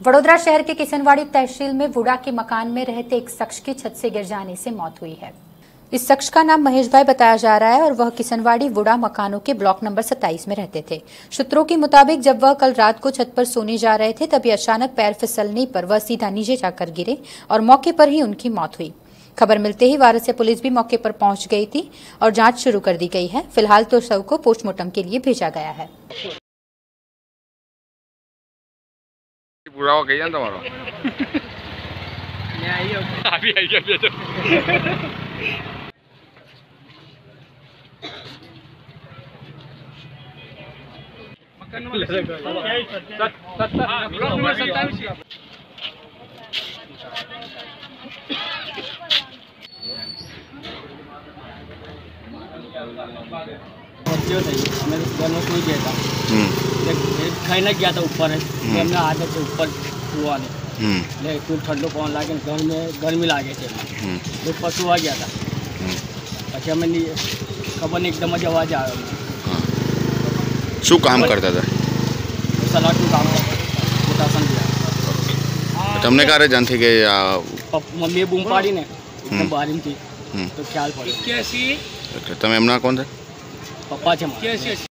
वडोदरा शहर के किसनवाड़ी तहसील में वुडा के मकान में रहते एक शख्स की छत से गिर जाने से मौत हुई है। इस शख्स का नाम महेश भाई बताया जा रहा है और वह किसनवाड़ी वुडा मकानों के ब्लॉक नंबर 27 में रहते थे। सूत्रों के मुताबिक जब वह कल रात को छत पर सोने जा रहे थे तभी अचानक पैर फिसलने पर वह सीधा नीचे जाकर गिरे और मौके पर ही उनकी मौत हुई। खबर मिलते ही वारसिया पुलिस भी मौके पर पहुंच गई थी और जांच शुरू कर दी गई है। फिलहाल तो शव को पोस्टमार्टम के लिए भेजा गया है। पुरावा कही जानता मारो अभी आई क्या तो नहीं गया था, खाने गया था ऊपर हमने आगे से ऊपर हुआ नहीं फिर ठंडो पवन लागे घर में गर्मी लागे थे तो ऊपर सुहा गया था। अच्छा मैंने खबर नहीं एकदम आवाज आ शू काम करता था सलाटू काम करता दिया તમને ક્યારે જાણ થઈ ગઈ મમ્મીએ બૂમ પાડી ને એકદમ બારી થी तो ખ્યાલ પડ્યો। તમે એમના કોણ છે? પપ્પા છે